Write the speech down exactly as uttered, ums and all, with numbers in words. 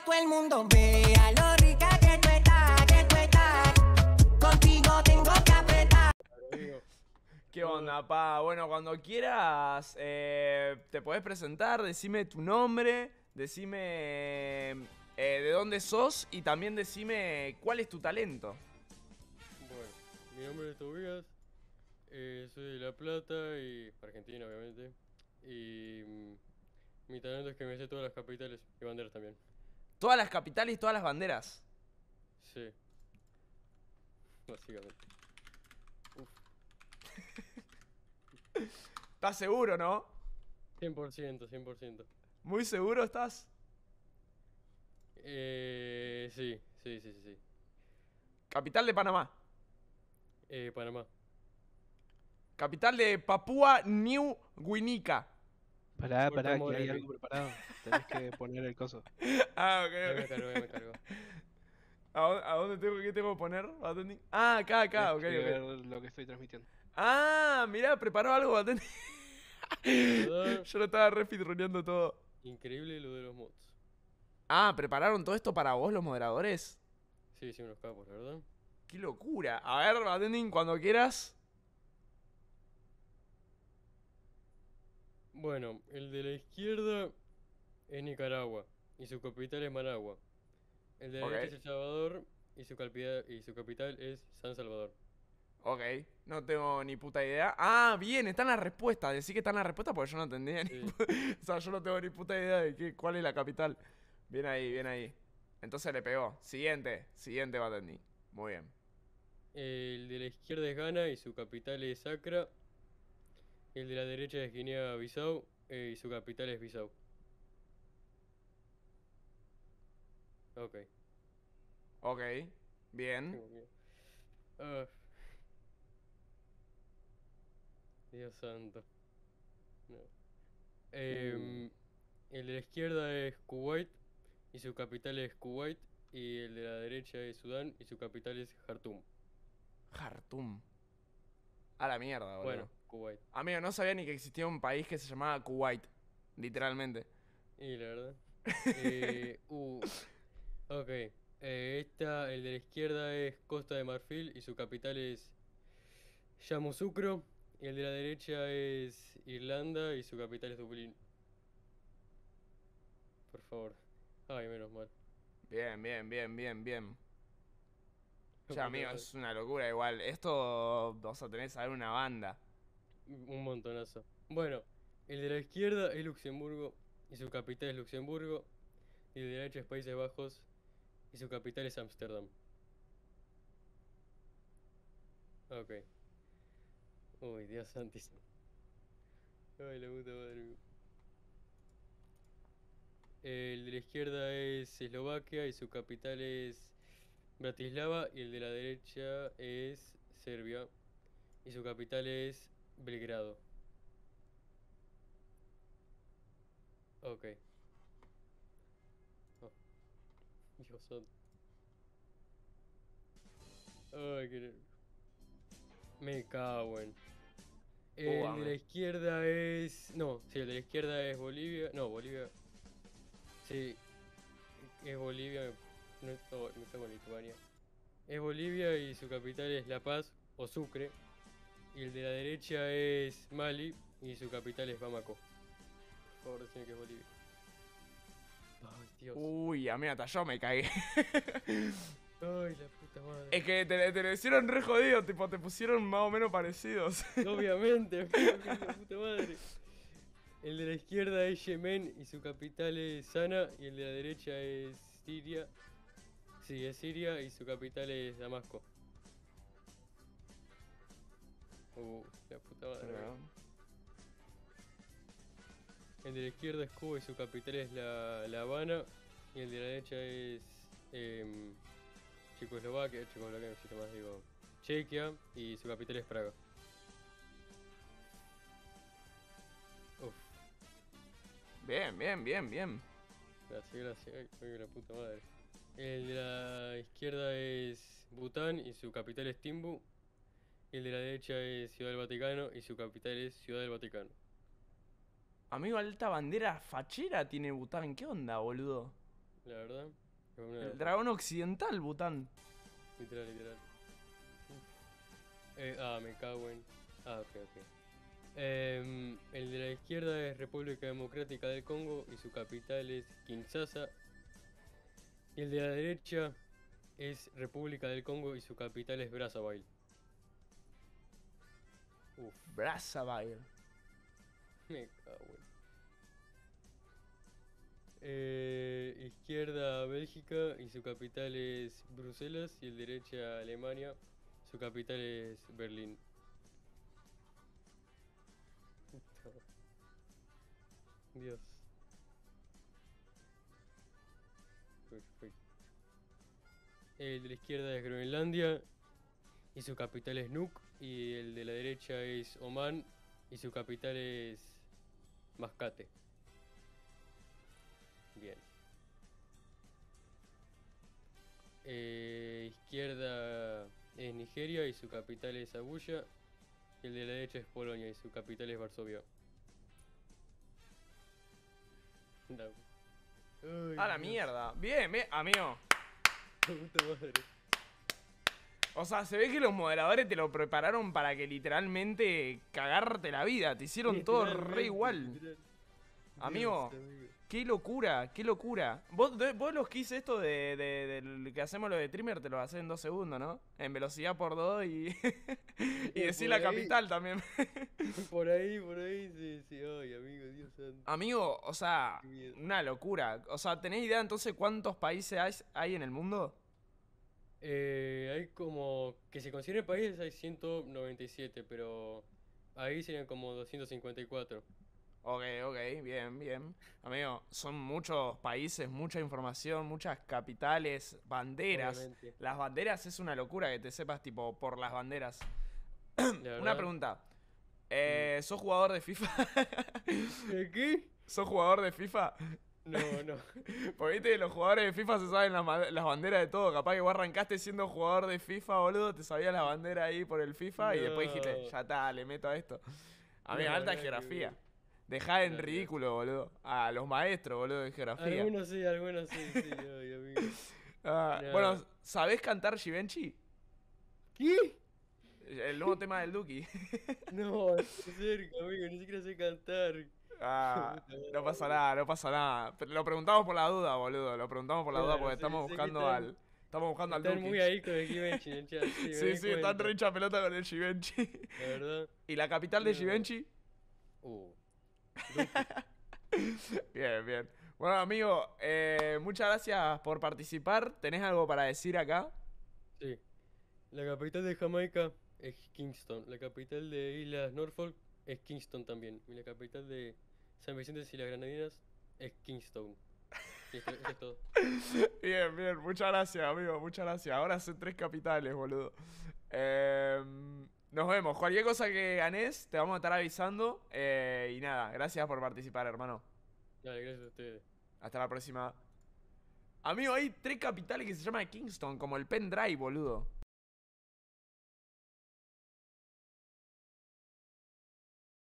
todo el mundo vea lo rica que tú estás, que tú estás. Contigo tengo que apretar. ¿Qué onda, pa? Bueno, cuando quieras, eh, te podés presentar, decime tu nombre, decime eh, de dónde sos y también decime cuál es tu talento. Bueno, mi nombre es Tobías, eh, soy de La Plata y Argentina, obviamente. Y mm, mi talento es que me sé todas las capitales y banderas también. Todas las capitales y todas las banderas. Sí, básicamente. Uf, ¿Estás seguro, no? cien por ciento, cien por ciento. ¿Muy seguro estás? Eh, sí, sí, sí, sí, sí. Capital de Panamá. Eh, Panamá. Capital de Papúa New Guinica. Pará, Puerto pará, que hay Morelos. algo preparado. Tenés que poner el coso. Ah, ok, Ahí me ok. cargo, ahí me cargo. ¿A dónde, a dónde tengo, qué tengo que poner? Batendi? Ah, acá, acá, ok, Tenés que ver ok. lo que estoy transmitiendo. Ah, mirá, preparó algo, Batendi. ¿Verdad? Yo lo estaba refidroneando todo. Increíble lo de los mods. Ah, ¿prepararon todo esto para vos, los moderadores? Sí, sí, unos capos, la verdad. ¡Qué locura! A ver, Batending, cuando quieras. Bueno, el de la izquierda es Nicaragua y su capital es Managua. El de la Ok. derecha es El Salvador y su, capital, y su capital es San Salvador. Ok, no tengo ni puta idea. Ah, bien, están las respuestas. Decí que están las respuestas porque yo no entendía ni Sí. pu- O sea, yo no tengo ni puta idea de qué, cuál es la capital. Bien ahí, bien ahí. Entonces le pegó. Siguiente, siguiente Batending. Muy bien. El de la izquierda es Ghana y su capital es Accra. El de la derecha es Guinea-Bissau eh, y su capital es Bissau. Ok. Ok, bien. tengo miedo. Ah. Dios santo. No. Em, el de la izquierda es Kuwait y su capital es Kuwait. Y el de la derecha es Sudán y su capital es Jartum. Jartum. A la mierda, boludo. Bueno, Kuwait. Amigo, no sabía ni que existía un país que se llamaba Kuwait. Literalmente. Y la verdad. eh, uh, ok. Eh, esta, el de la izquierda es Costa de Marfil y su capital es Yamoussoukro. Y el de la derecha es Irlanda y su capital es Dublín. Por favor. Ay, menos mal. Bien, bien, bien, bien, bien. No Ya, puedo amigo, creer. es una locura igual. Esto vas a tener que saber una banda. Un montonazo. Bueno, el de la izquierda es Luxemburgo y su capital es Luxemburgo. Y el de la derecha es Países Bajos y su capital es Ámsterdam. Ok. Uy, Dios santísimo. Ay, la puta madre. El de la izquierda es Eslovaquia y su capital es Bratislava. Y el de la derecha es Serbia y su capital es Belgrado. Ok. Oh, Dios santo. Ay, qué nervio. Me cago en. El de ame. la izquierda es. No, sí, el de la izquierda es Bolivia. No, Bolivia. Sí, es Bolivia. No, no, me cago en Lituania. Es Bolivia y su capital es La Paz o Sucre. Y el de la derecha es Mali y su capital es Bamako. Por favor, decime que es Bolivia. Ay, Dios. Uy, amigo, hasta yo me cagué. Ay, la puta madre. Es que te, te lo hicieron re jodido, tipo, te pusieron más o menos parecidos. Obviamente, amigo, que es la puta madre. El de la izquierda es Yemen y su capital es Sana. Y el de la derecha es Siria. Sí, es Siria y su capital es Damasco. Uh, la puta madre. El de la izquierda es Cuba y su capital es La, la Habana. Y el de la derecha es eh, Checoslovaquia, Checoslovaquia, no sé qué más digo. Chequia y su capital es Praga. Uf, Bien, bien, bien, bien. gracias, gracias. Ay, ay, la puta madre. El de la izquierda es Bután y su capital es Timbu. Y el de la derecha es Ciudad del Vaticano y su capital es Ciudad del Vaticano. Amigo, alta bandera fachera tiene Bután. ¿Qué onda, boludo? la verdad. Es una de El las- dragón occidental, Bután. Literal, literal. Eh, ah, me cago en. Ah, ok, ok. Em, el de la izquierda es República Democrática del Congo y su capital es Kinshasa. Y el de la derecha es República del Congo y su capital es Brazzaville. Uf, Brazzaville. me cago en. Eh, izquierda Bélgica y su capital es Bruselas. Y el derecha Alemania, su capital es Berlín. Puta. Dios. Perfecto. El de la izquierda es Groenlandia y su capital es Nuuk. Y el de la derecha es Oman y su capital es Mascate. Bien. Eh, izquierda es Nigeria y su capital es Abuya. Y el de la derecha es Polonia y su capital es Varsovia. No. Ay, A la Dios, mierda. Bien, bien, amigo. puta madre. O sea, se ve que los moderadores te lo prepararon para que literalmente cagarte la vida. Te hicieron todo re Literalmente, igual. literal. Amigo. Dios, amigo. Qué locura, qué locura. Vos, de- vos los que hice esto de, de, del que hacemos lo de Trimmer, te lo haces en dos segundos, ¿no? En velocidad por dos y. y decir por la ahí. capital también. Por ahí, por ahí, sí, sí. Ay, amigo, Dios santo. Amigo, o sea, Qué miedo. una locura. O sea, ¿tenés idea entonces cuántos países hay, hay en el mundo? Eh, hay como. Que se consideren países, hay ciento noventa y siete, pero. Ahí serían como doscientos cincuenta y cuatro. Ok, ok, bien, bien. Amigo, son muchos países, mucha información, muchas capitales, banderas. Obviamente. Las banderas es una locura que te sepas, tipo, por las banderas. La Una verdad. pregunta. Eh, ¿Sos jugador de FIFA? ¿De qué? ¿Sos jugador de FIFA? No, no. Porque viste que los jugadores de FIFA se saben las, ma- las banderas de todo. Capaz que vos arrancaste siendo jugador de FIFA, boludo, te sabías la bandera ahí por el FIFA y después dijiste, No. ya está, le meto a esto. Amigo, No, alta nada que geografía. ver. Dejá en Nada que ver. ridículo, boludo. A los maestros, boludo, de geografía. Algunos sí, algunos sí, sí, ay, amigo. Ah, Nah. bueno, ¿sabés cantar Givenchy? ¿Qué? El nuevo tema del Duki. No, no cerca, amigo, ni siquiera sé cantar. Ah, no pasa nada, no pasa nada. Pero lo preguntamos por la duda, boludo. Lo preguntamos por la duda Claro, porque sí, estamos sé que buscando están- al. Estamos buscando al Están Duki. muy ahí con el Givenchy en el chat. Sí, me Sí, doy sí, están cuenta, re hincha pelota con el Givenchy. la verdad. ¿Y la capital de No. Givenchy? Uh. Bien, bien. Bueno, amigo, eh, muchas gracias por participar. ¿Tenés algo para decir acá? Sí. La capital de Jamaica es Kingston. La capital de Islas Norfolk es Kingston también. Y la capital de San Vicente y las Granadinas es Kingston. Y esto, esto es todo. Bien, bien, muchas gracias, amigo, muchas gracias. Ahora son tres capitales, boludo. Eh, nos vemos. Cualquier cosa que ganes, te vamos a estar avisando. Eh, y nada, gracias por participar, hermano. Dale, gracias a ustedes. Hasta la próxima. Amigo, hay tres capitales que se llaman Kingston, como el pendrive, boludo.